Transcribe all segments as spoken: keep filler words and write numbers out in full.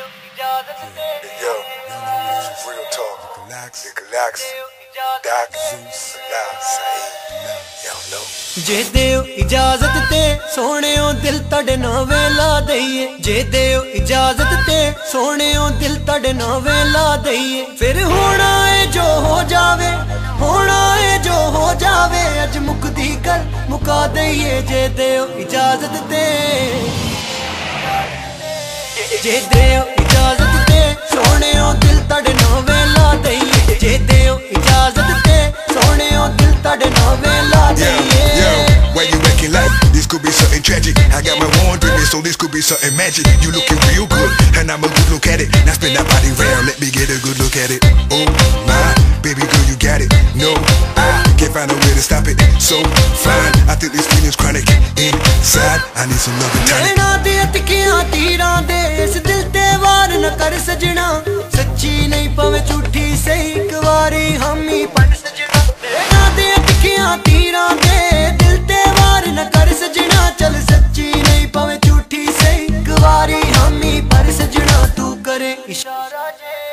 Yo, real talk. Relax, relax. Doc, Zeus, y'all know. जे देओ इजाजत ते सोहणियों दिल तड़े ना वेला दईए जे देओ इजाजत ते सोहणियों दिल तड़े ना वेला दईए फिर होना है जो हो जावे होना है जो हो जावे अज मुकदी कर मुका दईए जे देओ इजाजत ते जे देओ इजाजत ते सोहणियों दिल तड़े ना वेला दईए जे देओ इजाजत ते सोहणियों दिल तड़े ना वेला दईए Why you acting like this could be something tragic? I got my one dreaming, so this could be something magic. You looking real good, and I'm a good look at it. Now spin that body round, let me get a good look at it. Oh my, baby girl, you got it. No, I can't find a way to stop it. So fine, I think this feeling's chronic. Inside, I need some love and tonic. नैना दे तिखियां तीरां दे इस दिल ते वार न कर सजना सच्ची नहीं पवे झूठी सही एक वारी हम ही पढ़ सजना नैना दे तिखियां तीरां दे दिल ते वार न कर सजना चल सच्ची नहीं पवे झूठी सही एक वारी हम ही पढ़ सजना तू करे इशारा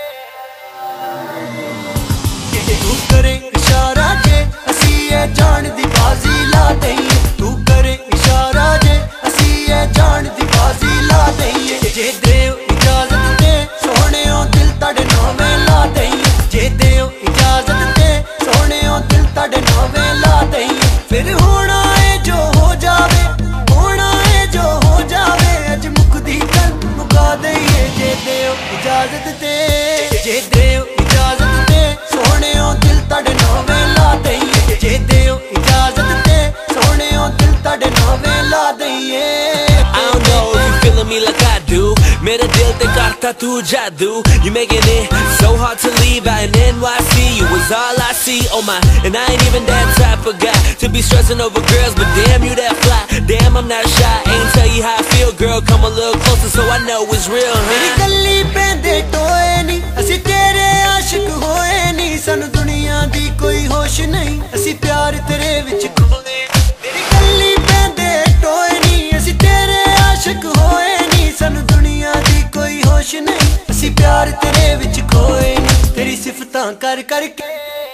जे तू करे इशारा जे असी ये जान दी बाजी ला दईए तू करे इशारा जे असी ये जान दी बाजी ला दईए जे देओ इजाजत ते सोहणियों दिल तड़े नावे ला दईए जे देओ इजाजत ते सोहणियों दिल तड़े नावे ला दईए फिर होना है जो हो जावे होना है जो हो जावे अज मुकदी कल मुका दईए जे देओ इजाजत ते जे देओ इजाजत ते सोहणियों दिल तड़े नावे ला दईए जे देओ इजाजत ते सोहणियों दिल तड़े नावे ला दईए I don't know if you feeling me like I do. मेरे दिल ते करता तू जादू. You making it so hard to leave out in N Y C. You was all I see, oh my. And I ain't even that type of guy to be stressing over girls, but damn you that fly. Damn I'm not shy. Ain't tell you how I feel, girl. Come a little closer so I know it's real. मेरी गल्ली पैंदे टोए नी असी तेरे आशिक होए नी सानू दुनिया दी कोई होश नहीं असी प्यार तेरे विच खोए मेरी गल्ली पैंदे टोए नी असी तेरे आशिक होए नी सानू दुनिया दी कोई होश नहीं असी प्यार तेरे विच खोए नी तेरी सिफतां कर करके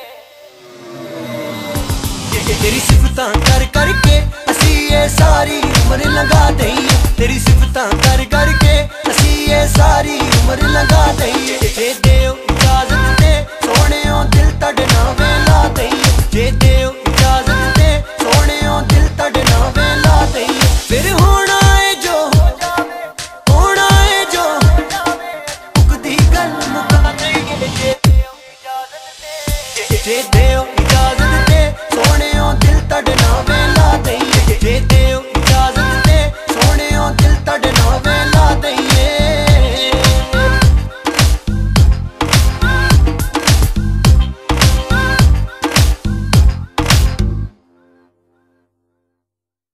तेरी सिफतां कर करके असी ये सारी उम्र लगा दईए तेरी सिफतां कर करके असी ये सारी उम्र लगा दईए जे देओ इजाजत ते सोहणियों दिल तड़े नावे ला दईए जे देओ इजाजत ते सोहणियों दिल तड़े नावे ला दईए फिर होना है जो हो जावे होना है जो हो जावे मुकदी गल मुका दईए जे देओ इजाजत ते जे देओ इजाजत ते सोहणियों दिल तड़े नावे